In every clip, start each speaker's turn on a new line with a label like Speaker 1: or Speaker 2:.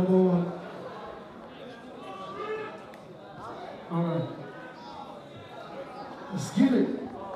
Speaker 1: on. All right. Let's get it.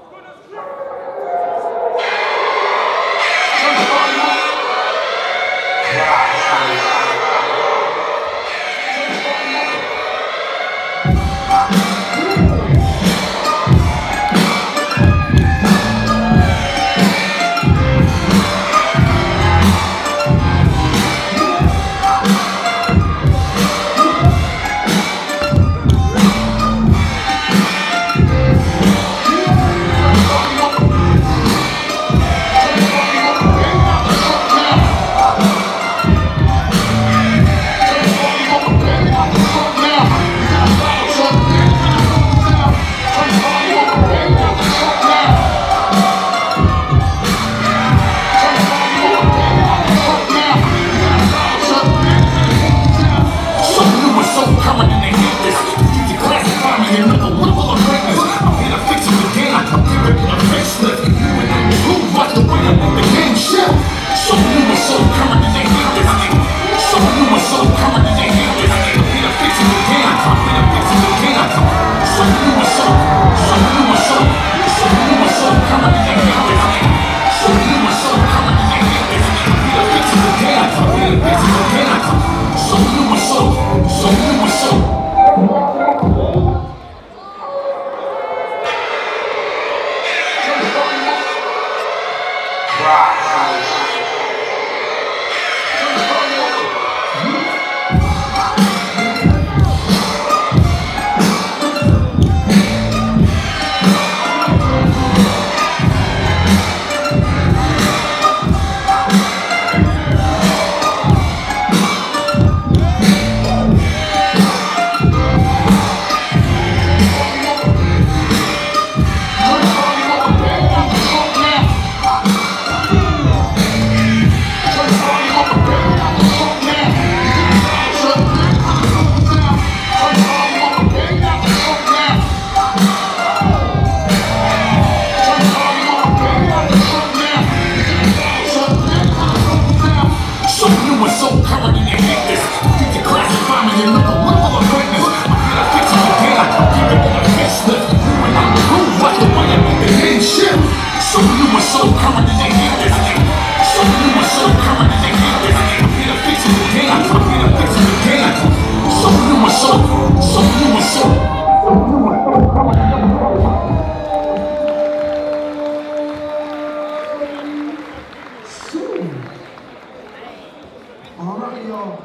Speaker 1: All right, y'all.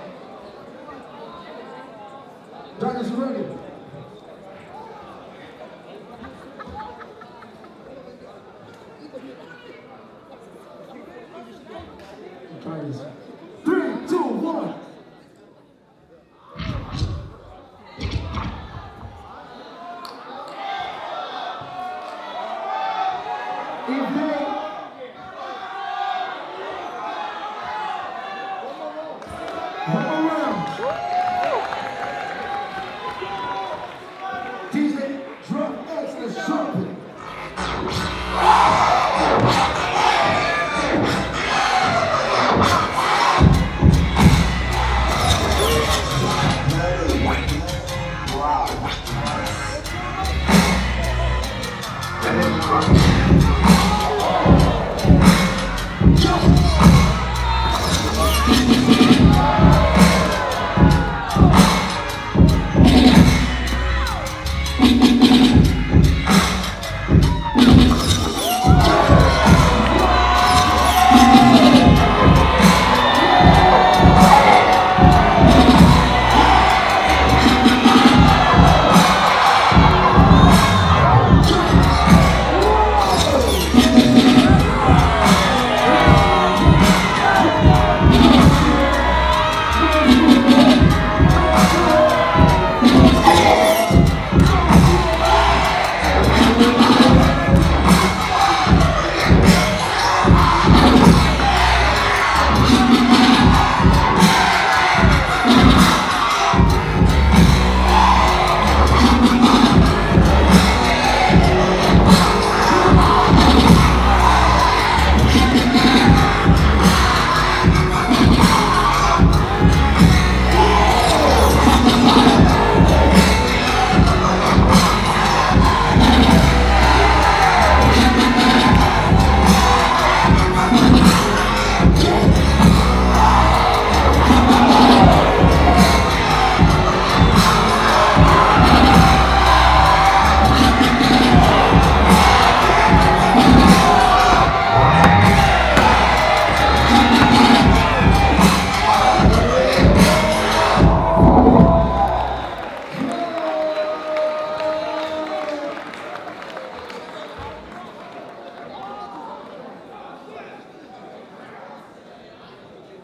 Speaker 1: That is ready. Try this. 3, 2, 1. DJ, drum X, let's jump it.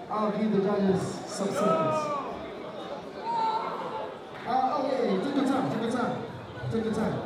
Speaker 1: I'll give the judges some seconds. Oh yeah, take your time, take your time. Take your time.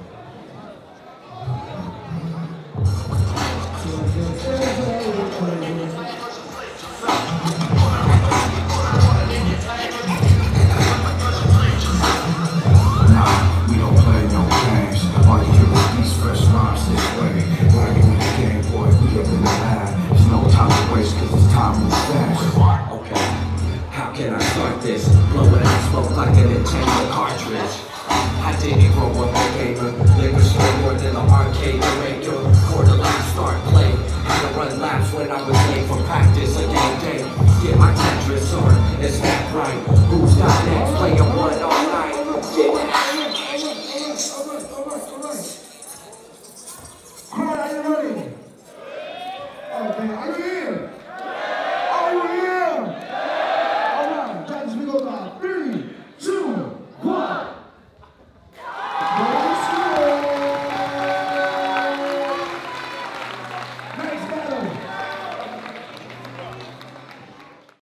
Speaker 2: We don't play no games. All you hear is these fresh rhymes this way. Riding with the game, boy, we up in the lab. There's no time to waste, cause it's time to fast.
Speaker 3: Okay, how can I start this? Blowing out smoke like an Nintendo cartridge. I didn't grow up a gamer. Liquor store more than an arcade maker. Quarterfinal start play. Had to run laps when I was late for practice a game day. Get my Tetris on, it's that right. Who's got next? Play a 1-0.